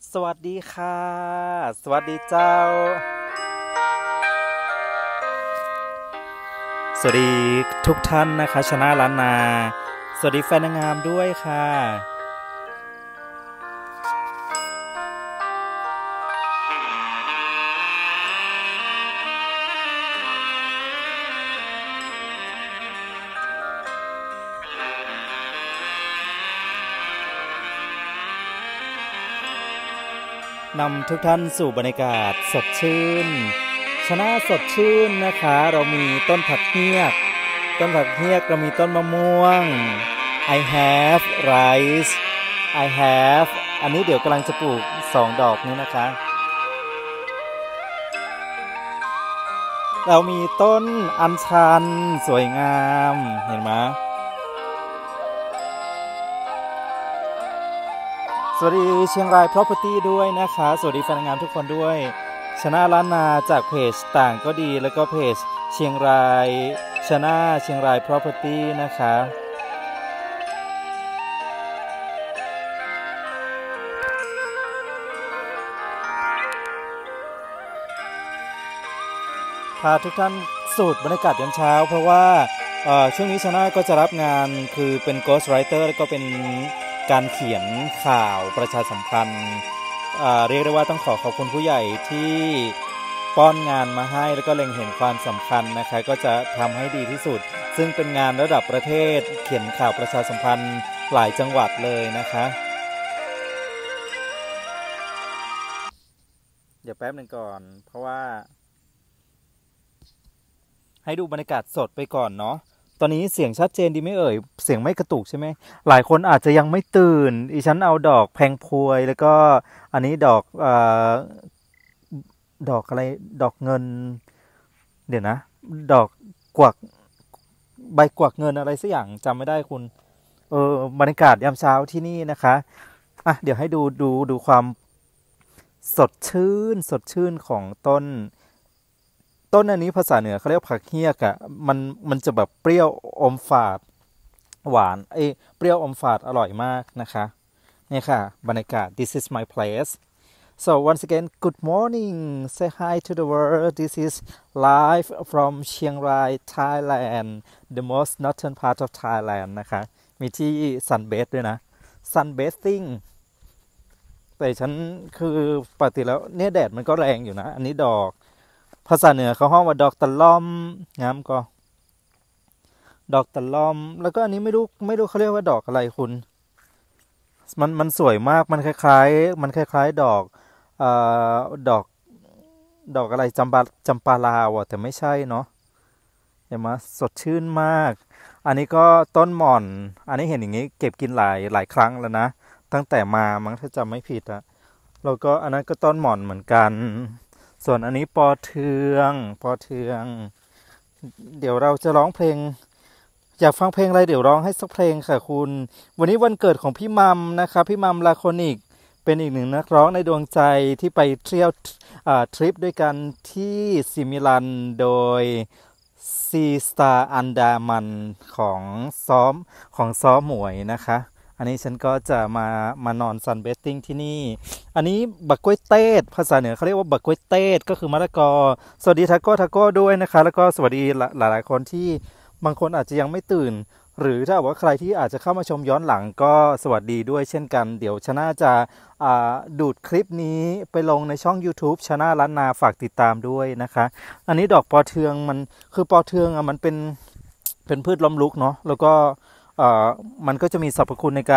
สวัสดีค่ะสวัสดีเจ้าสวัสดีทุกท่านนะคะชนะล้านนาสวัสดีแฟนนางงามด้วยค่ะนำทุกท่านสู่บรรยากาศสดชื่นชนะสดชื่นนะคะเรามีต้นผักเฮียกเรามีต้นมะม่วง I have rice I have อันนี้เดี๋ยวกำลังจะปลูก2 ดอกนี้นะคะเรามีต้นอัญชันสวยงามเห็นไหมสวัสดีเชียงราย Property ด้วยนะคะสวัสดีแฟนงานทุกคนด้วยชนะล้านนาจากเพจต่างก็ดีแล้วก็เพจเชียงรายชนะเชียงราย Property นะคะพาทุกท่านสูตรบรรยากาศยามเช้าเพราะว่าช่วงนี้ชนะก็จะรับงานคือเป็น Ghost Writer แล้วก็เป็นการเขียนข่าวประชาสัมพันธ์เรียกได้ว่าต้องขอบคุณผู้ใหญ่ที่ป้อนงานมาให้แล้วก็เล็งเห็นความสำคัญนะคะก็จะทำให้ดีที่สุดซึ่งเป็นงานระดับประเทศเขียนข่าวประชาสัมพันธ์หลายจังหวัดเลยนะคะเดี๋ยวแป๊บนึงก่อนเพราะว่าให้ดูบรรยากาศสดไปก่อนเนาะตอนนี้เสียงชัดเจนดีไหมเอ่ยเสียงไม่กระตุกใช่ไหมหลายคนอาจจะยังไม่ตื่นอีฉันเอาดอกแพงพวยแล้วก็อันนี้ดอกดอกอะไรดอกเงินเดี๋ยวนะดอกกวักใบกวักเงินอะไรสักอย่างจำไม่ได้คุณบรรยากาศยามเช้าที่นี่นะคะอ่ะเดี๋ยวให้ดูความสดชื่นของต้นอันนี้ภาษาเหนือเขาเรียกผักเฮียกอะมันจะแบบเปรี้ยวอมฝาดหวานเปรี้ยวอมฝาดอร่อยมากนะคะนี่ค่ะบรรยากาศ this is my place so once again good morning say hi to the world this is live from Chiang Rai Thailand the most northern part of Thailand นะคะมีที่ sunbathe ด้วยนะ sunbathing แต่ฉันคือปกติแล้วเนี่ยแดดมันก็แรงอยู่นะอันนี้ดอกภาษาเหนือเขาห้องว่าดอกตะล่อมงามก็ดอกตะล่อมแล้วก็อันนี้ไม่รู้เขาเรียกว่าดอกอะไรคุณมันสวยมากมันคล้ายๆดอกดอกอะไรจำปาลาวแต่ไม่ใช่เนาะเห็นไหมสดชื่นมากอันนี้ก็ต้นหม่อนอันนี้เห็นอย่างนี้เก็บกินหลายครั้งแล้วนะตั้งแต่มามั้งถ้าจำไม่ผิดอะแล้วก็อันนั้นก็ต้นหม่อนเหมือนกันส่วนอันนี้ปอเทืองเดี๋ยวเราจะร้องเพลงอยากฟังเพลงอะไรเดี๋ยวร้องให้สักเพลงค่ะคุณวันนี้วันเกิดของพี่มัมนะคะพี่มัมลาโคนิกเป็นอีกหนึ่งนักร้องในดวงใจที่ไปเที่ยวทริปด้วยกันที่ซิมิลันโดยซีสตาร์อันดามันของซ้อมหมวยนะคะอันนี้ฉันก็จะมานอนซันเบสติ้งที่นี่อันนี้บักกล้วยเต้ภาษาเหนือเขาเรียกว่าบักกล้วยเต้ก็คือมะละกอสวัสดีทาโก้ด้วยนะคะแล้วก็สวัสดีหลายคนที่บางคนอาจจะยังไม่ตื่นหรือถ้าว่าใครที่อาจจะเข้ามาชมย้อนหลังก็สวัสดีด้วยเช่นกันเดี๋ยวชนะจะดูดคลิปนี้ไปลงในช่อง YouTube ชนะล้านนาฝากติดตามด้วยนะคะอันนี้ดอกปอเทืองมันคือปอเทืองมันเป็นพืชล้มลุกเนาะแล้วก็มันก็จะมีสรรพคุณใน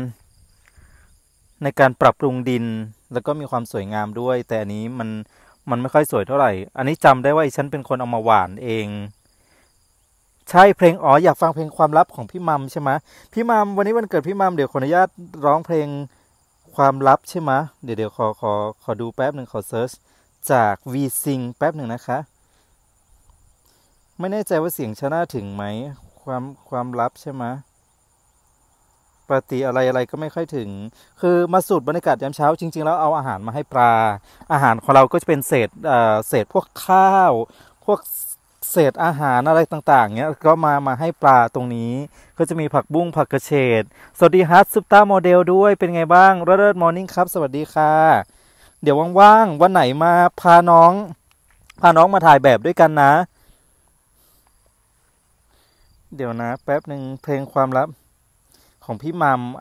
การปรับปรุงดินแล้วก็มีความสวยงามด้วยแต่อันนี้มันไม่ค่อยสวยเท่าไหร่อันนี้จำได้ว่าฉันเป็นคนเอามาหว่านเองใช่เพลงอยากฟังเพลงความลับของพี่มัมใช่ไหมพี่มัมวันนี้วันเกิดพี่มัมเดี๋ยวขออนุญาตร้องเพลงความลับใช่ไหมเดี๋ยวขอดูแป๊บหนึ่งขอเซิร์ชจากวีซิงแป๊บหนึ่งนะคะไม่แน่ใจว่าเสียงชนะถึงไหมความลับใช่ไหมปกติอะไรก็ไม่ค่อยถึงคือมาสูตรบรรยากาศยามเช้าจริงๆแล้วเอาอาหารมาให้ปลาอาหารของเราก็จะเป็นเศษพวกข้าวพวกเศษอาหารอะไรต่างๆเนี้ยก็มาให้ปลาตรงนี้ก็จะมีผักบุ้งผักกระเฉดสวัสดีฮัทซุปตาโมเดลด้วยเป็นไงบ้างเลิศมอร์นิ่งครับสวัสดีค่ะเดี๋ยวว่างๆวันไหนมาพาน้องมาถ่ายแบบด้วยกันนะเดี๋ยวนะแป๊บหนึ่งเพลงความลับของพี่มัม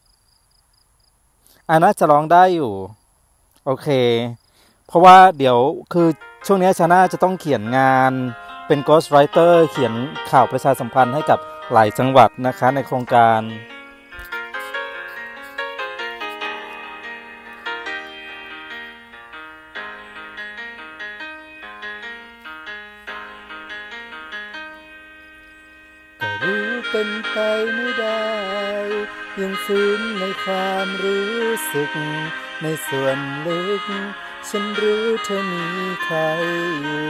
น่าจะร้องได้อยู่โอเคเพราะว่าเดี๋ยวคือช่วงนี้ชาน่าจะต้องเขียนงานเป็น Ghost Writer เขียนข่าวประชาสัมพันธ์ให้กับหลายจังหวัดนะคะในโครงการก็รู้เป็นไปไม่ได้ยังฟื้นในความรู้สึกในส่วนลึกฉันรู้เธอมีใครอยู่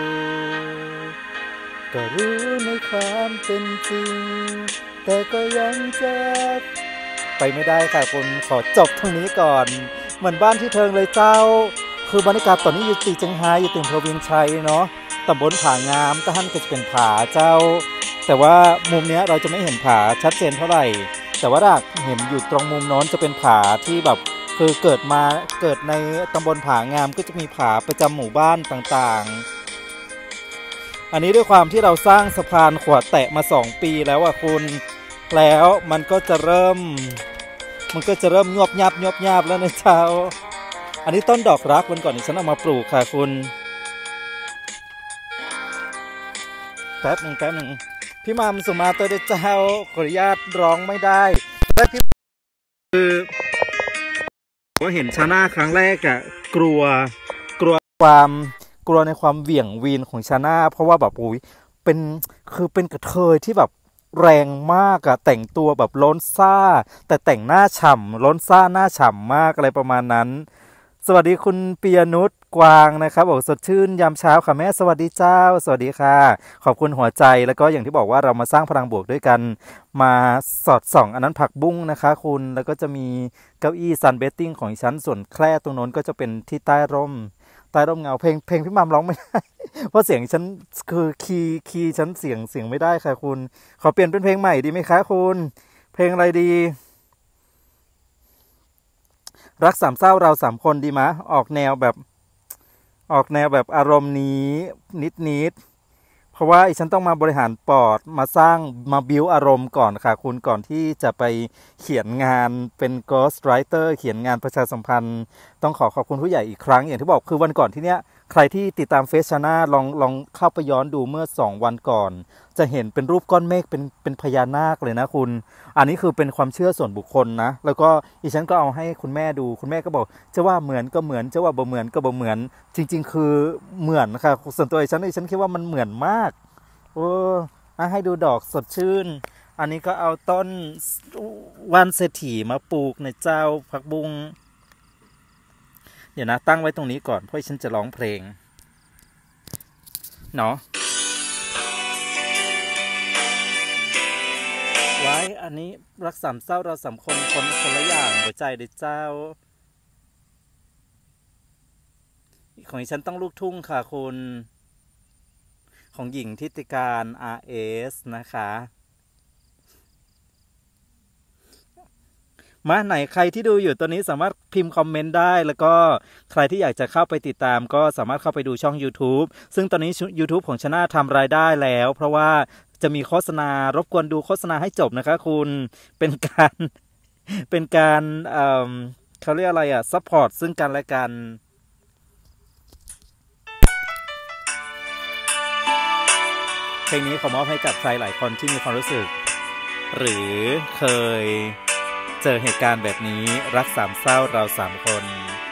ก็รู้ในความเป็นจริงแต่ก็ยังจะไปไม่ได้ค่ะคุณขอจบตรงนี้ก่อนเหมือนบ้านที่เทิงเลยเจ้าคือบรรยากาศตอนนี้อยู่ตีเจียงไฮ้อยู่ติ่งพเวียงชัยเนาะตำบลผางามก็ท่านก็จะเป็นผาเจ้าแต่ว่ามุมนี้เราจะไม่เห็นผาชัดเจนเท่าไหร่แต่ว่าถ้าเห็นอยู่ตรงมุมโน้นจะเป็นผาที่แบบคือเกิดในตำบลผางามก็จะมีผาประจำหมู่บ้านต่างๆอันนี้ด้วยความที่เราสร้างสะพานขวดแตะมา2 ปีแล้วคุณแล้วมันก็จะเริ่มยวบยับแล้วนะเจ้าอันนี้ต้นดอกรักวันก่อนที่ฉันเอามาปลูกค่ะคุณแป๊บหนึ่งพี่มัมสุมาเตอร์เดเจ้าขออนุญาตร้องไม่ได้แต่พี่คือพอเห็นชาน่าครั้งแรกกลัวในความเหวี่ยงวีนของชาน่าเพราะว่าแบบเป็นกระเทยที่แบบแรงมากแต่งตัวแบบล้นซ่าแต่แต่งหน้าฉ่ำล้นซ่าหน้าฉ่ำมากอะไรประมาณนั้นสวัสดีคุณปียนุชกวางนะครับบอกสดชื่นยามเช้าค่ะแม่สวัสดีเจ้าสวัสดีค่ะขอบคุณหัวใจแล้วก็อย่างที่บอกว่าเรามาสร้างพลังบวกด้วยกันมาสอดส่องอันนั้นผักบุ้งนะคะคุณแล้วก็จะมีเก้าอี้ซันเบตติ้งของฉันส่วนแคร่ตรงโน้นก็จะเป็นที่ใต้ร่มเงาเพลงพี่มัมร้องไม่ได้เพราะเสียงฉันคือคีย์ฉันเสียงไม่ได้ค่ะคุณขอเปลี่ยนเป็นเพลงใหม่ดีไหมคะคุณเพลงอะไรดีรักสามเศร้าเรา3 คนดีมะออกแนวแบบอารมณ์นี้นิดเพราะว่าฉันต้องมาบริหารปอดมาบิวอารมณ์ก่อนค่ะคุณก่อนที่จะไปเขียนงานเป็น Ghost Writer เขียนงานประชาสัมพันธ์ต้องขอบคุณผู้ใหญ่อีกครั้งอย่างที่บอกคือวันก่อนที่เนี้ยใครที่ติดตามเฟซชาน่าลองเข้าไปย้อนดูเมื่อ2 วันก่อนจะเห็นเป็นรูปก้อนเมฆเป็นพญานาคเลยนะคุณอันนี้คือเป็นความเชื่อส่วนบุคคลนะแล้วก็อีฉันก็เอาให้คุณแม่ดูคุณแม่ก็บอกจะว่าเหมือนก็เหมือนจะว่าบ่เหมือนก็บ่เหมือนจริงๆคือเหมือนค่ะส่วนตัวฉันคิดว่ามันเหมือนมากให้ดูดอกสดชื่นอันนี้ก็เอาต้นว่านเศรษฐีมาปลูกในเจ้าผักบุ้งเดี๋ยวนะตั้งไว้ตรงนี้ก่อนเพราะฉันจะร้องเพลงเนาะไว้อันนี้รักสามเศร้าเรา3 คนละอย่างหัวใจเด็กเจ้าของฉันต้องลูกทุ่งค่ะคุณของหญิงทิติการ RS นะคะมาไหนใครที่ดูอยู่ตอนนี้สามารถพิมพ์คอมเมนต์ได้แล้วก็ใครที่อยากจะเข้าไปติดตามก็สามารถเข้าไปดูช่อง YouTube ซึ่งตอนนี้ YouTube ของชาน่าทำรายได้แล้วเพราะว่าจะมีโฆษณารบกวนดูโฆษณาให้จบนะคะคุณเป็นการเขาเรียกอะไรซัพพอร์ตซึ่งกันและกันเพลงนี้ขอมอบให้กับใครหลายคนที่มีความรู้สึกหรือเคยเจอเหตุการณ์แบบนี้รัก3 เศร้าเรา3 คน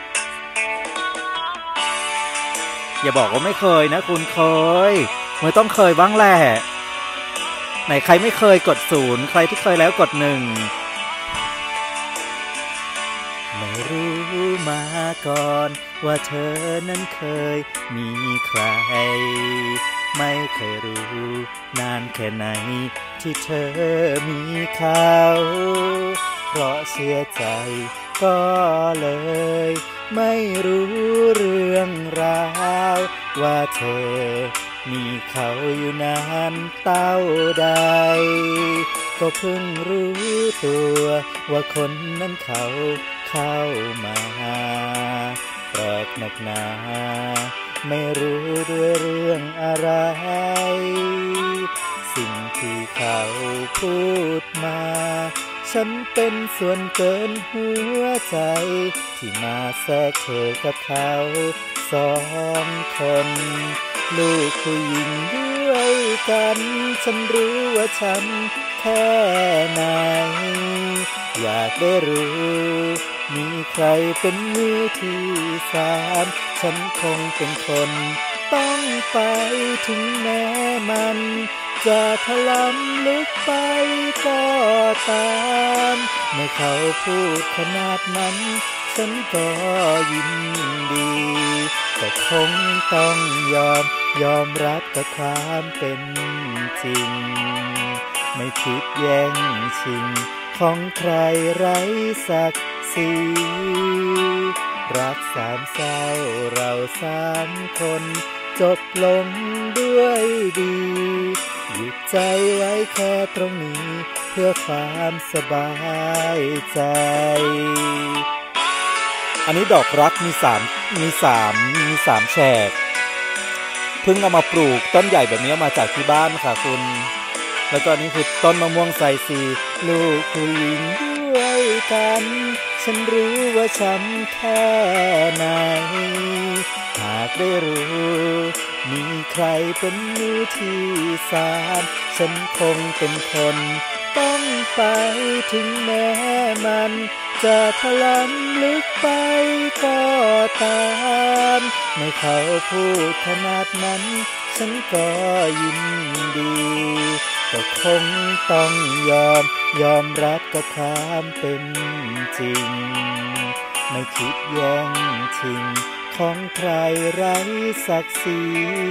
อย่าบอกว่าไม่เคยนะคุณเคยมันต้องเคยบ้างแหละไหนใครไม่เคยกด0ใครที่เคยแล้วกด1ไม่รู้มาก่อนว่าเธอนั้นเคยมีใครไม่เคยรู้นานแค่ไหนที่เธอมีเขาเพราะเชื่อใจก็เลยไม่รู้เรื่องราวว่าเธอมีเขาอยู่นานเต้าใดก็เพิ่งรู้ตัวว่าคนนั้นเขาเข้ามาแปลกหนักหนาไม่รู้ด้วยเรื่องอะไรสิ่งที่เขาพูดมาฉันเป็นส่วนเกินหัวใจที่มาแทรกเธอกับเขาสองคนลูกผู้หญิงด้วยกันฉันรู้ว่าฉันแค่ไหนอยากได้รู้มีใครเป็นมือที่สามฉันคงเป็นคนต้องไปถึงแม้มันจะถลำลึกไปก็ตามเมื่อเขาพูดขนาดนั้นฉันก็ยินดีแต่คงต้องยอมรับกับความเป็นจริงไม่คิดแย่งชิงของใครไร้ศักดิ์ศรีรักสามเศร้าเราสามคนจบลงด้วยดีหยุดใจไว้แค่ตรงนี้เพื่อความสบายใจอันนี้ดอกรักมีสามแฉกเพิ่งเอามาปลูกต้นใหญ่แบบนี้มาจากที่บ้านค่ะคุณแล้วก็นี่คือต้นมะม่วงไซซีลูกผู้หญิงด้วยกันฉันรู้ว่าฉันแค่ไหนหากได้รู้มีใครเป็นมือที่สามฉันคงเป็นคนต้องไปถึงแม้มันจะถลำลึกไปก็ตามเมื่อเขาพูดขนาดนั้นฉันก็ยินดีก็คงต้องยอมรับกับความเป็นจริงไม่คิดแย่งชิงของใครไร้ศักดิ์ศรี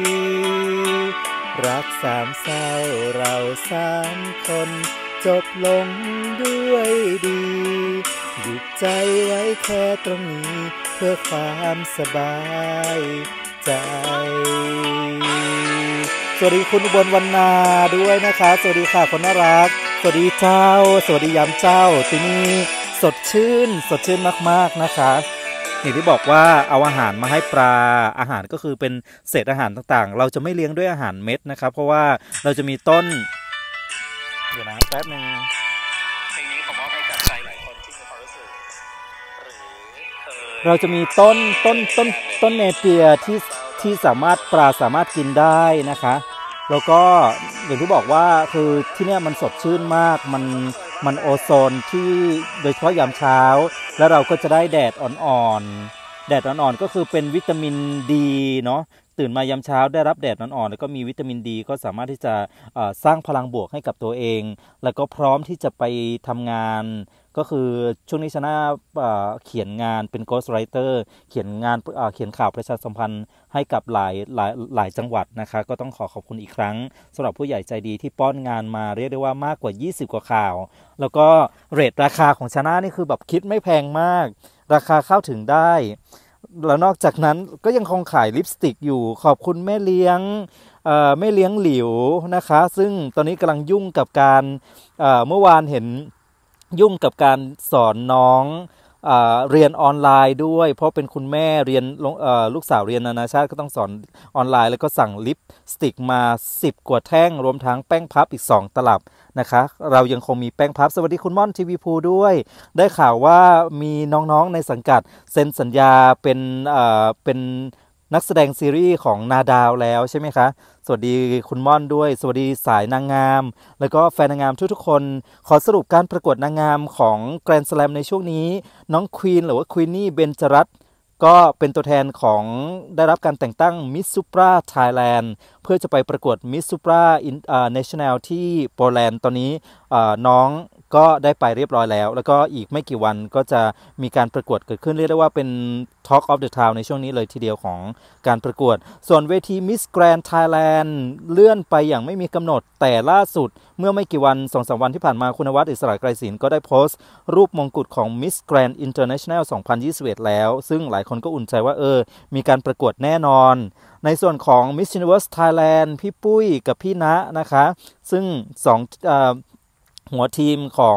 รักสามเศร้าเราสามคนจบลงด้วยดีหยุดใจไว้แค่ตรงนี้เพื่อความสบายใจสวัสดีคุณอุบลวรรณาด้วยนะคะสวัสดีค่ะคนน่ารักสวัสดีเจ้าสวัสดียามเจ้าที่นี่สดชื่นมากๆนะคะอย่างที่บอกว่าเอาอาหารมาให้ปลาอาหารก็คือเป็นเศษอาหารต่างๆเราจะไม่เลี้ยงด้วยอาหารเม็ดนะครับเพราะว่าเราจะมีต้นเดี๋ยวนะแป๊บนึงเพลงนี้ผมว่าให้กับใจหลายคนที่มีความรู้สึกเราจะมีต้นเนเปียที่สามารถปลาสามารถกินได้นะคะแล้วก็อย่างที่บอกว่าคือที่นี่มันสดชื่นมากมันโอโซนที่โดยเฉพาะยามเช้าแล้วเราก็จะได้แดดอ่อนๆก็คือเป็นวิตามินดีเนาะตื่นมายามเช้าได้รับแดดอ่อนๆแล้วก็มีวิตามินดีก็สามารถที่จะสร้างพลังบวกให้กับตัวเองแล้วก็พร้อมที่จะไปทำงานก็คือช่วงนี้ชนะเขียนงานเป็น Ghost Writer เขียนข่าวประชาสัมพันธ์ให้กับหลายจังหวัดนะคะก็ต้องขอบคุณอีกครั้งสำหรับผู้ใหญ่ใจดีที่ป้อนงานมาเรียกได้ว่ามากกว่า20กว่าข่าวแล้วก็เรทราคาของชนะนี่คือแบบคิดไม่แพงมากราคาเข้าถึงได้แล้วนอกจากนั้นก็ยังคงขายลิปสติกอยู่ขอบคุณแม่เลี้ยงหลิวนะคะซึ่งตอนนี้กำลังยุ่งกับการเมื่อวานเห็นยุ่งกับการสอนน้องเรียนออนไลน์ด้วยเพราะเป็นคุณแม่เรียนลูกสาวเรียนนานาชาติก็ต้องสอนออนไลน์แล้วก็สั่งลิปสติกมา10กว่าแท่งรวมทั้งแป้งพับอีก2ตลับนะคะเรายังคงมีแป้งพับสวัสดีคุณม่อนทีวีพูด้วยได้ข่าวว่ามีน้องๆในสังกัดเซ็นสัญญาเป็นนักแสดงซีรีส์ของนาดาวแล้วใช่ไหมคะสวัสดีคุณม่อนด้วยสวัสดีสายนางงามแล้วก็แฟนนางงามทุกๆคนขอสรุปการประกวดนางงามของแกรนด์สแลมในช่วงนี้น้องควีนหรือว่าควีนนี่เบญจรัตน์ก็เป็นตัวแทนของได้รับการแต่งตั้งมิสซูปราไทยแลนด์เพื่อจะไปประกวดมิสซูปราเนชั่นแนลที่โปแลนด์ตอนนี้น้องก็ได้ไปเรียบร้อยแล้วก็อีกไม่กี่วันก็จะมีการประกวดเกิดขึ้นเรียกได้ว่าเป็น Talk of the Town ในช่วงนี้เลยทีเดียวของการประกวดส่วนเวที Miss Grand Thailand เลื่อนไปอย่างไม่มีกำหนดแต่ล่าสุดเมื่อไม่กี่วัน 2-3 วันที่ผ่านมาคุณนวัดอิสระไกรศิลป์ก็ได้โพสต์รูปมงกุฎของ Miss Grand International 2021 แล้วซึ่งหลายคนก็อุ่นใจว่ามีการประกวดแน่นอนในส่วนของ Miss Universe Thailand พี่ปุ้ยกับพี่ณนะคะซึ่งหัวทีมของ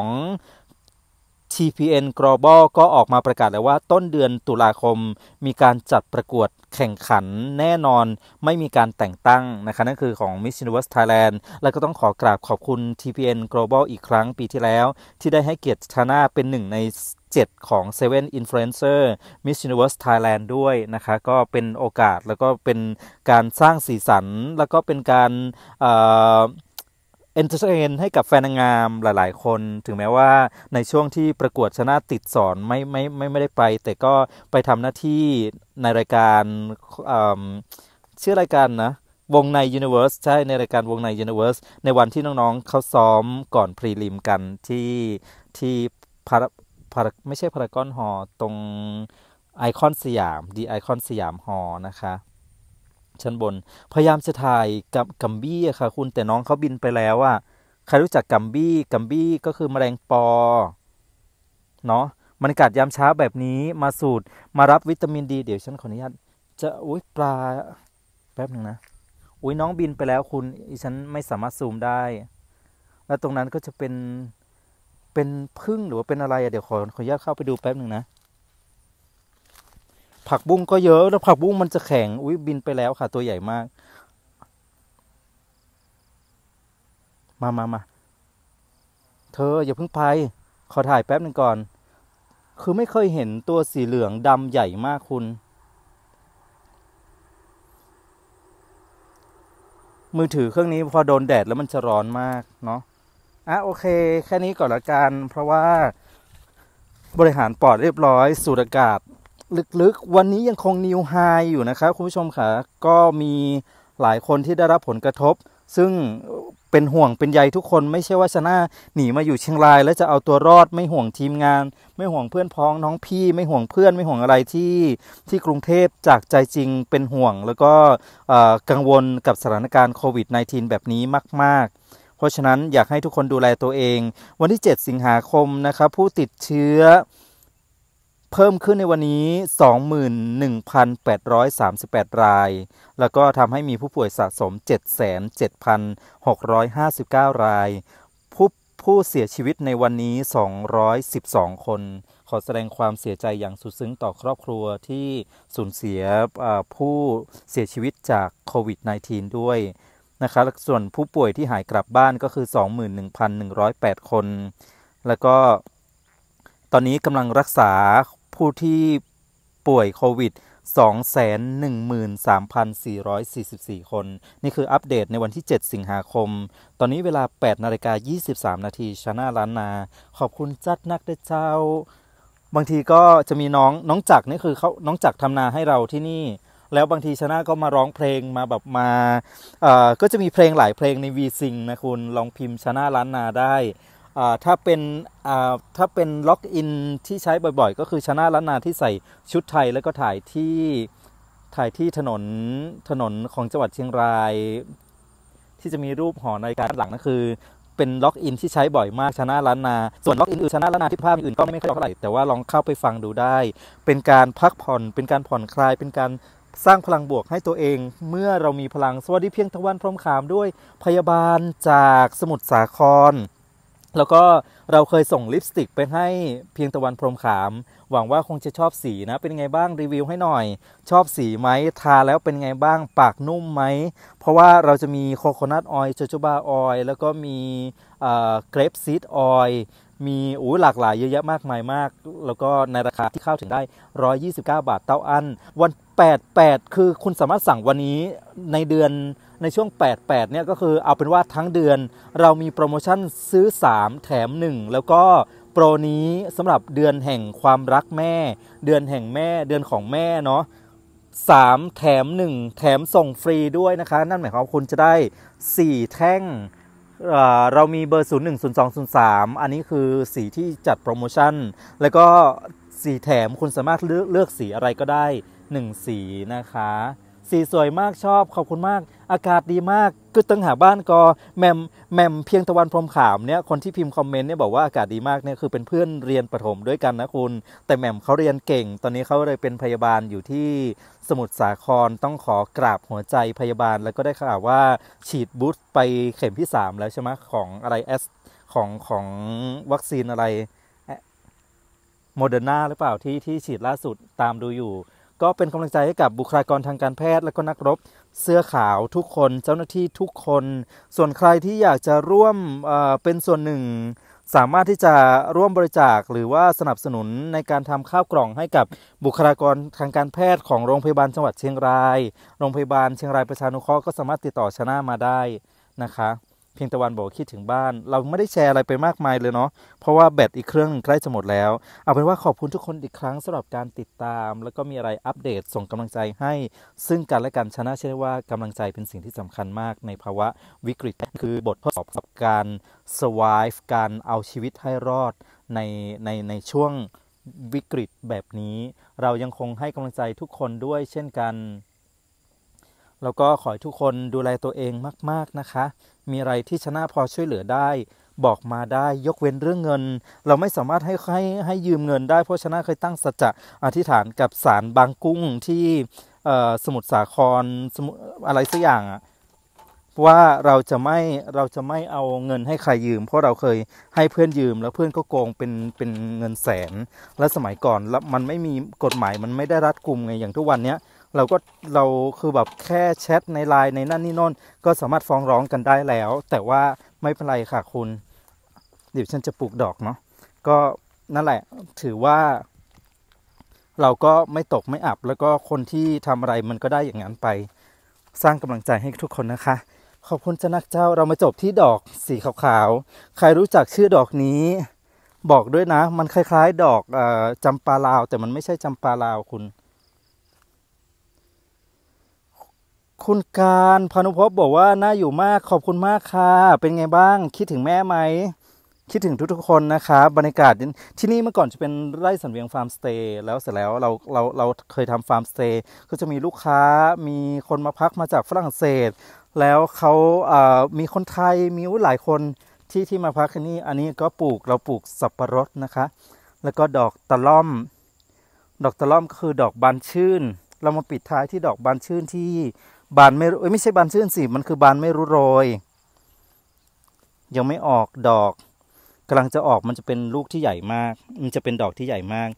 TPN Global ก็ออกมาประกาศแล้วว่าต้นเดือนตุลาคมมีการจัดประกวดแข่งขันแน่นอนไม่มีการแต่งตั้งนะคะนั่นคือของ Miss Universe Thailand แล้วก็ต้องขอกราบขอบคุณ TPN Global อีกครั้งปีที่แล้วที่ได้ให้เกียรติทาน่าเป็นหนึ่งใน7ของ7 Influencer Miss Universe Thailand ด้วยนะคะก็เป็นโอกาสแล้วก็เป็นการสร้างสีสันแล้วก็เป็นการเอนเตอร์เทนให้กับแฟนนางงามหลายๆคนถึงแม้ว่าในช่วงที่ประกวดชนะติดสอนไม่ได้ไปแต่ก็ไปทำหน้าที่ในรายการชื่อรายการนะวงใน Universe ใช่ในรายการวงใน Universe ในวันที่น้องๆเขาซ้อมก่อนพรีลิมกันที่ไม่ใช่พารากอนฮอลล์ตรงไอคอนสยามดีไอคอนสยามฮอลล์นะคะชั้นบนพยายามจะถ่ายกับกัมบี้ค่ะคุณแต่น้องเขาบินไปแล้วอะใครรู้จักกัมบี้ก็คือแมลงปอเนาะบรรยากาศยามเช้าแบบนี้มารับวิตามินดีเดี๋ยวฉันขออนุญาตจะปลาแป๊บหนึ่งนะน้องบินไปแล้วคุณฉันไม่สามารถซูมได้แล้วตรงนั้นก็จะเป็นพึ่งหรือว่าเป็นอะไรเดี๋ยวขออนุญาตเข้าไปดูแป๊บหนึ่งนะผักบุ้งก็เยอะแล้วผักบุ้งมันจะแข็งบินไปแล้วค่ะตัวใหญ่มากมาเธออย่าเพิ่งไปขอถ่ายแป๊บหนึ่งก่อนคือไม่เคยเห็นตัวสีเหลืองดำใหญ่มากคุณมือถือเครื่องนี้พอโดนแดดแล้วมันจะร้อนมากเนาะโอเคแค่นี้ก่อนละกันเพราะว่าบริหารปอดเรียบร้อยสูดอากาศลึกๆวันนี้ยังคงนิวไฮอยู่นะครับคุณผู้ชมค่ะก็มีหลายคนที่ได้รับผลกระทบซึ่งเป็นห่วงเป็นใยทุกคนไม่ใช่ว่าชนะหนีมาอยู่เชียงรายแล้วจะเอาตัวรอดไม่ห่วงทีมงานไม่ห่วงเพื่อนพ้องน้องพี่ไม่ห่วงเพื่อนไม่ห่วงอะไรที่กรุงเทพจากใจจริงเป็นห่วงแล้วก็กังวลกับสถานการณ์โควิด -19 แบบนี้มากๆเพราะฉะนั้นอยากให้ทุกคนดูแลตัวเองวันที่7สิงหาคมนะครับผู้ติดเชื้อเพิ่มขึ้นในวันนี้ 21,838 รายแล้วก็ทำให้มีผู้ป่วยสะสม 7,7,659 รายผู้เสียชีวิตในวันนี้212 คนขอแสดงความเสียใจอย่างสุดซึ้งต่อครอบครัวที่สูญเสียผู้เสียชีวิตจากโควิด -19 ด้วยนะครับส่วนผู้ป่วยที่หายกลับบ้านก็คือ 21,108 คนแล้วก็ตอนนี้กำลังรักษาผู้ที่ป่วยโควิด 213,444 คนนี่คืออัปเดตในวันที่7สิงหาคมตอนนี้เวลา 8:23 นาทีชนะล้านนาขอบคุณจัดนักเด้อเจ้าบางทีก็จะมีน้องจักรนี่คือน้องจักรทำนาให้เราที่นี่แล้วบางทีชนะก็มาร้องเพลงมาแบบก็จะมีเพลงหลายเพลงใน V-Sing นะคุณลองพิมพ์ชนะล้านนาได้ถ้าเป็นล็อกอินที่ใช้บ่อยๆก็คือชนะล้านนาที่ใส่ชุดไทยแล้วก็ถ่ายที่ถนนของจังหวัดเชียงรายที่จะมีรูปหอนาฬิกาด้านหลังนั่นคือเป็นล็อกอินที่ใช้บ่อยมากชนะล้านนาส่วนล็อกอินอื่นชนะล้านนาที่ภาพอื่นก็ไม่ค่อยเท่าไหร่แต่ว่าลองเข้าไปฟังดูได้เป็นการพักผ่อนเป็นการผ่อนคลายเป็นการสร้างพลังบวกให้ตัวเองเมื่อเรามีพลังสวัสดีเพียงตะวันพรหมขามด้วยพยาบาลจากสมุทรสาครแล้วก็เราเคยส่งลิปสติกไปให้เพียงตะวันพรหมขามหวังว่าคงจะชอบสีนะเป็นไงบ้างรีวิวให้หน่อยชอบสีไหมทาแล้วเป็นไงบ้างปากนุ่มไหมเพราะว่าเราจะมีโคโคนัทออยล์โจโจบาออยล์แล้วก็มีเกรปซีดออยล์มีหลากหลายเยอะแยะมากมายมากแล้วก็ในราคาที่เข้าถึงได้129 บาทเต้าอันวัน88คือคุณสามารถสั่งวันนี้ในช่วง88เนี่ยก็คือเอาเป็นว่าทั้งเดือนเรามีโปรโมชั่นซื้อ3แถม1แล้วก็โปรนี้สำหรับเดือนแห่งความรักแม่เดือนแห่งแม่เดือนของแม่เนาะ3แถม1แถมส่งฟรีด้วยนะคะนั่นหมายความว่าคุณจะได้4แท่งเรามีเบอร์010203อันนี้คือสีที่จัดโปรโมชั่นแล้วก็สีแถมคุณสามารถเลือกสีอะไรก็ได้1สีนะคะสีสวยมากชอบขอบคุณมากอากาศดีมากกึดตั้งหาบ้านก็แมมเพียงตะวันพรหมขามเนี่ยคนที่พิมพ์คอมเมนต์เนี่ยบอกว่าอากาศดีมากเนี่ยคือเป็นเพื่อนเรียนประถมด้วยกันนะคุณแต่แมมเขาเรียนเก่งตอนนี้เขาเลยเป็นพยาบาลอยู่ที่สมุทรสาครต้องขอกราบหัวใจพยาบาลแล้วก็ได้ข่าวว่าฉีดบูสต์ไปเข็มที่3แล้วใช่ไหมของอะไรของวัคซีนอะไรโมเดอร์นาหรือเปล่าที่ฉีดล่าสุดตามดูอยู่ก็เป็นกำลังใจให้กับบุคลากรทางการแพทย์และก็นักรบเสื้อขาวทุกคนเจ้าหน้าที่ทุกคนส่วนใครที่อยากจะร่วมเป็นส่วนหนึ่งสามารถที่จะร่วมบริจาคหรือว่าสนับสนุนในการทำข้าวกล่องให้กับบุคลากรทางการแพทย์ของโรงพยาบาลจังหวัดเชียงรายโรงพยาบาลเชียงรายประชานุเคราะห์ก็สามารถติดต่อชนะมาได้นะคะเพียงตะวันบอกคิดถึงบ้านเราไม่ได้แชร์อะไรไปมากมายเลยเนาะเพราะว่าแบตอีกเครื่องนึงใกล้จะหมดแล้วเอาเป็นว่าขอบคุณทุกคนอีกครั้งสำหรับการติดตามแล้วก็มีอะไรอัปเดตส่งกำลังใจให้ซึ่งกันและกันชนะเชื่อว่ากำลังใจเป็นสิ่งที่สำคัญมากในภาวะวิกฤตคือบททดสอบกับการ survive การเอาชีวิตให้รอดในช่วงวิกฤตแบบนี้เรายังคงให้กำลังใจทุกคนด้วยเช่นกันแล้วก็ขอให้ทุกคนดูแลตัวเองมากๆนะคะมีอะไรที่ชนะพอช่วยเหลือได้บอกมาได้ยกเว้นเรื่องเงินเราไม่สามารถให้ยืมเงินได้เพราะชนะเคยตั้งสัจจะอธิษฐานกับศาลบางกุ้งที่สมุทรสาครอะไรสักอย่างว่าเราจะไม่เอาเงินให้ใครยืมเพราะเราเคยให้เพื่อนยืมแล้วเพื่อนก็โกงเป็นเงินแสนและสมัยก่อนแล้วมันไม่มีกฎหมายมันไม่ได้รัดกุมไงอย่างทุกวันนี้เราคือแบบแค่แชทในไลน์ในนั่นนี่โน่นก็สามารถฟ้องร้องกันได้แล้วแต่ว่าไม่เป็นไรค่ะคุณเดี๋ยวฉันจะปลูกดอกเนาะก็นั่นแหละถือว่าเราก็ไม่ตกไม่อับแล้วก็คนที่ทำอะไรมันก็ได้อย่างนั้นไปสร้างกำลังใจให้ทุกคนนะคะขอบคุณเจ้านักเจ้าเรามาจบที่ดอกสีขาวๆใครรู้จักชื่อดอกนี้บอกด้วยนะมันคล้ายๆดอกจำปาลาวแต่มันไม่ใช่จำปาลาวคุณการพานุภพบอกว่าน่าอยู่มากขอบคุณมากค่ะเป็นไงบ้างคิดถึงแม่ไหมคิดถึงทุกๆคนนะคะบรรยากาศที่นี่เมื่อก่อนจะเป็นไร่สันเวียงฟาร์มสเตย์แล้วเสร็จแล้วเราเคยทำฟาร์มสเตย์ก็จะมีลูกค้ามีคนมาพักมาจากฝรั่งเศสแล้วเขามีคนไทยมีหลายคนที่มาพักที่นี่อันนี้ก็เราปลูกสับปะรดนะคะแล้วก็ดอกตะล่อมก็คือดอกบานชื่นเรามาปิดท้ายที่ดอกบานชื่นที่บานไม่ใช่บานชื่นสิมันคือบานไม่รู้โรยยังไม่ออกดอกกำลังจะออกมันจะเป็นลูกที่ใหญ่มากมันจะเป็นดอกที่ใหญ่มาก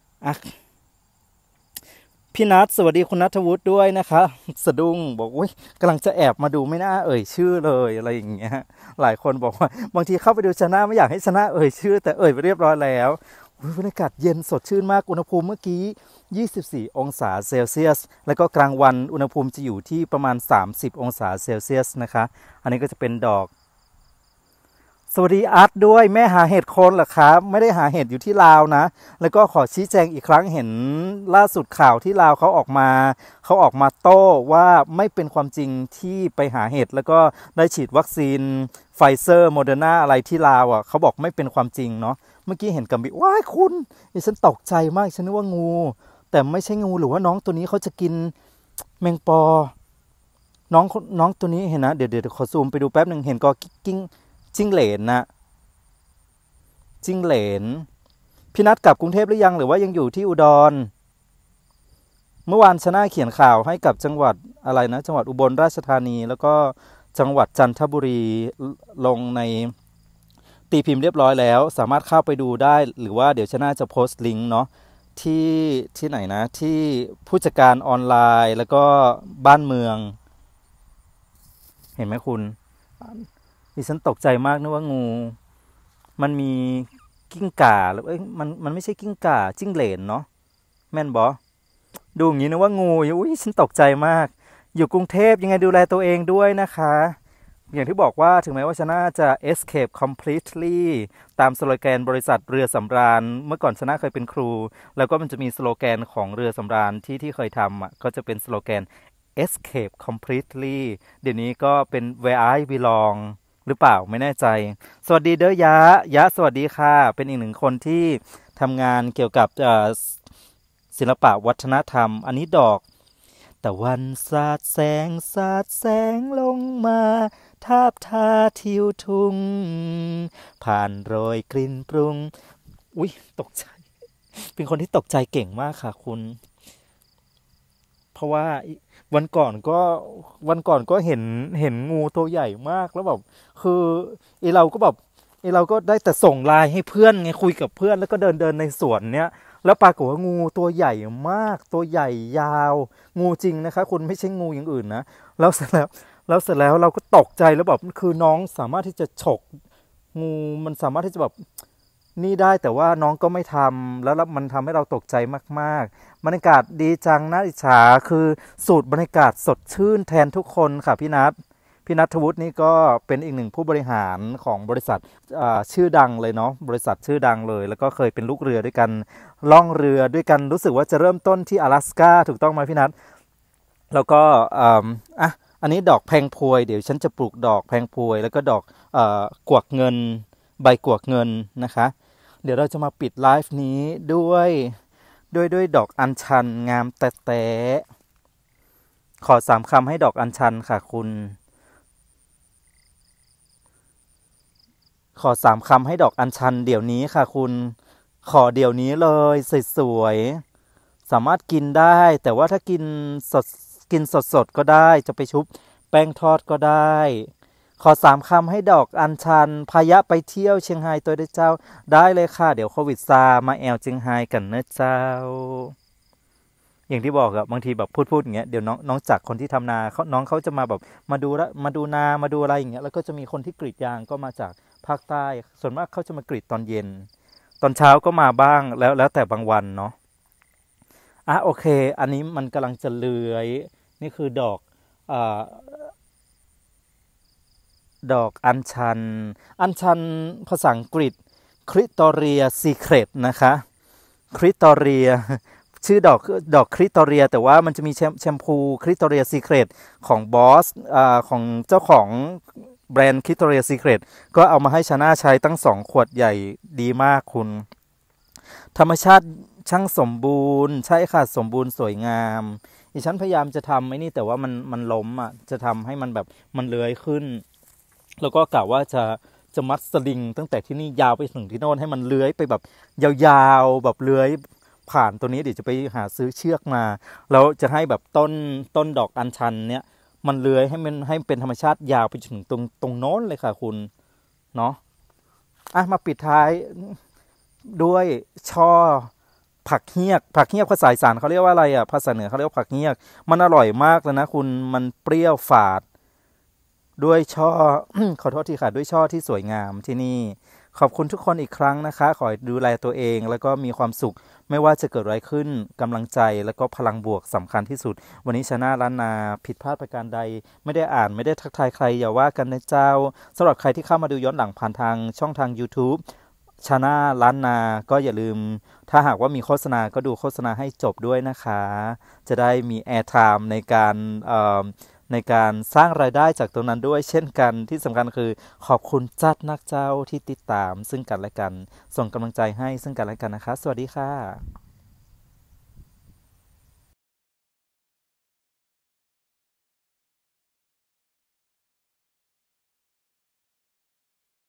พี่นัทสวัสดีคุณนัทวุฒิด้วยนะคะสะดุ้งบอกอุ้ยกำลังจะแอบมาดูไม่น่าเอ่ยชื่อเลยอะไรอย่างเงี้ยหลายคนบอกว่าบางทีเข้าไปดูชนะไม่อยากให้ชนะเอ่ยชื่อแต่เอ่ยไปเรียบร้อยแล้วบรรยากาศเย็นสดชื่นมากอุณหภูมิเมื่อกี้24องศาเซลเซียสแล้วก็กลางวันอุณหภูมิจะอยู่ที่ประมาณ30องศาเซลเซียสนะคะอันนี้ก็จะเป็นดอกสวัสดีอาร์ตด้วยแม่หาเห็ดโคนเหรอครับไม่ได้หาเห็ดอยู่ที่ลาวนะแล้วก็ขอชี้แจงอีกครั้งเห็นล่าสุดข่าวที่ลาวเขาออกมาโต้ว่าไม่เป็นความจริงที่ไปหาเห็ดแล้วก็ได้ฉีดวัคซีนไฟเซอร์โมเดอร์นาอะไรที่ลาวอ่ะเขาบอกไม่เป็นความจริงเนาะเมื่อกี้เห็นกัมบิว้ายคุณฉันตกใจมากฉันนึกว่างูแต่ไม่ใช่งูหรือว่าน้องตัวนี้เขาจะกินแมงปอน้องตัวนี้เห็นนะเดี๋ยวขอซูมไปดูแป๊บนึงเห็นก็กิ้งจิ้งเหลนนะจิ้งเหลนพี่นัดกลับกรุงเทพหรือยังหรือว่ายังอยู่ที่อุดรเมื่อวานชนะเขียนข่าวให้กับจังหวัดอะไรนะจังหวัดอุบลราชธานีแล้วก็จังหวัดจันทบุรีลงในตีพิมพ์เรียบร้อยแล้วสามารถเข้าไปดูได้หรือว่าเดี๋ยวชนะจะโพสต์ลิงก์เนาะที่ไหนนะที่ผู้จัดการออนไลน์แล้วก็บ้านเมืองเห็นไหมคุณดิฉันตกใจมากนึกว่างูมันมีกิ้งก่าหรือมันไม่ใช่กิ้งก่าจิ้งเหลนเนาะแม่นบอดูอย่างนี้นึกว่างูอุ้ยฉันตกใจมากอยู่กรุงเทพยังไงดูแลตัวเองด้วยนะคะอย่างที่บอกว่าถึงแม้ว่าชนะจะ escape completely ตามสโลแกนบริษัทเรือสำราญเมื่อก่อนชนะเคยเป็นครูแล้วก็มันจะมีสโลแกนของเรือสำราญที่เคยทำอ่ะก็จะเป็นสโลแกน escape completely เดี๋ยวนี้ก็เป็น where I belong หรือเปล่าไม่แน่ใจสวัสดีเด้อยะยะสวัสดีค่ะเป็นอีกหนึ่งคนที่ทำงานเกี่ยวกับศิลปะวัฒนธรรมอันนี้ดอกตะวันสาดแสงลงมาทาบทาทิวทุ่งผ่านโรยกลิ่นปรุงอุ๊ยตกใจเป็นคนที่ตกใจเก่งมากค่ะคุณเพราะว่าวันก่อนก็วันก่อนก็เห็นงูตัวใหญ่มากแล้วแบบคือไอเราก็แบบไอเราก็ได้แต่ส่งไลน์ให้เพื่อนไงคุยกับเพื่อนแล้วก็เดินในสวนเนี้ยแล้วปรากฏว่างูตัวใหญ่มากตัวใหญ่ยาวงูจริงนะคะคุณไม่ใช่งูอย่างอื่นนะแล้วเสร็จแล้วเราก็ตกใจแล้วแบบคือน้องสามารถที่จะฉกงูมันสามารถที่จะแบบนี่ได้แต่ว่าน้องก็ไม่ทำแล้วมันทำให้เราตกใจมากๆบรรยากาศดีจังน่าอิจฉาคือสูตรบรรยากาศสดชื่นแทนทุกคนค่ะพี่นัทวุฒินี่ก็เป็นอีกหนึ่งผู้บริหารของบริษัทชื่อดังเลยเนาะบริษัทชื่อดังเลยแล้วก็เคยเป็นลูกเรือด้วยกันล่องเรือด้วยกันรู้สึกว่าจะเริ่มต้นที่阿拉斯ก้าถูกต้องไหมพี่นัทแล้วก็อันนี้ดอกแพงพวยเดี๋ยวฉันจะปลูกดอกแพงพวยแล้วก็ดอกกวักเงินใบกวักเงินนะคะเดี๋ยวเราจะมาปิดไลฟ์นี้ด้วยดอกอัญชันงามแต่ขอ3คำให้ดอกอัญชันค่ะคุณขอ3คำให้ดอกอัญชันเดี๋ยวนี้ค่ะคุณขอเดี๋ยวนี้เลยสวยๆสามารถกินได้แต่ว่าถ้าสดกินสดก็ได้จะไปชุบแป้งทอดก็ได้ขอ3คำให้ดอกอัญชันพายะไปเที่ยวเชียงไฮ้ตัวได้เจ้าได้เลยค่ะเดี๋ยวโควิดซามาแอลเชียงไฮ้กันนะเจ้าอย่างที่บอกอะบางทีแบบพูดอย่างเงี้ยเดี๋ยวน้องจากคนที่ทำนาน้องเขาจะมาแบบมาดูนามาดูอะไรอย่างเงี้ยแล้วก็จะมีคนที่กรีดยางก็มาจากภาคใต้ส่วนมากเขาจะมากรีดตอนเย็นตอนเช้าก็มาบ้างแล้วแต่บางวันเนาะโอเคอันนี้มันกำลังจะเลื้อยนี่คืออ่าดอกอัญชันภาษาอังกฤษคริตอเรียซีเครตนะคะคริตอเรียชื่อดอกคริตอเรียแต่ว่ามันจะมีแชมพูคริตอเรียซีเครตของบอสของเจ้าของแบรนด์คริตอเรียซีเครตก็เอามาให้ชาน่าใช้ตั้ง2ขวดใหญ่ดีมากคุณธรรมชาติช่างสมบูรณ์ใช่ค่ะสมบูรณ์สวยงามดิฉันพยายามจะทำไอ้นี่แต่ว่ามันล้มอ่ะจะทำให้มันแบบมันเลื้อยขึ้นแล้วก็กะว่าจะมัดสลิงตั้งแต่ที่นี่ยาวไปถึงที่โน่นให้มันเลื้อยไปแบบยาวๆแบบเลื้อยผ่านตัวนี้เดี๋ยวจะไปหาซื้อเชือกมาแล้วจะให้แบบต้นดอกอัญชันเนี้ยมันเลื้อยให้เป็นธรรมชาติยาวไปถึงตรงโน้นเลยค่ะคุณเนาะมาปิดท้ายด้วยช่อผักเฮียกภาษาอีสานเขาเรียกว่าอะไรอ่ะภาษาเหนือเขาเรียกว่าผักเฮียกมันอร่อยมากเลยนะคุณมันเปรี้ยวฝาดด้วยช่อ ขอโทษทีค่ะด้วยช่อที่สวยงามที่นี่ขอบคุณทุกคนอีกครั้งนะคะขอดูแลตัวเองแล้วก็มีความสุขไม่ว่าจะเกิดอะไรขึ้นกำลังใจแล้วก็พลังบวกสำคัญที่สุดวันนี้ชนะล้านนาผิดพลาดประการใดไม่ได้อ่านไม่ได้ทักทายใครอย่าว่ากันนะเจ้าสำหรับใครที่เข้ามาดูย้อนหลังผ่านทางช่องทาง YouTube ชาน่าล้านนาก็อย่าลืมถ้าหากว่ามีโฆษณาก็ดูโฆษณาให้จบด้วยนะคะจะได้มีแอร์ไทม์ในการสร้างรายได้จากตรงนั้นด้วยเช่นกันที่สำคัญคือขอบคุณจัดนักเจ้าที่ติดตามซึ่งกันและกันส่งกำลังใจให้ซึ่งกันและกันนะคะสวัสดีค่ะ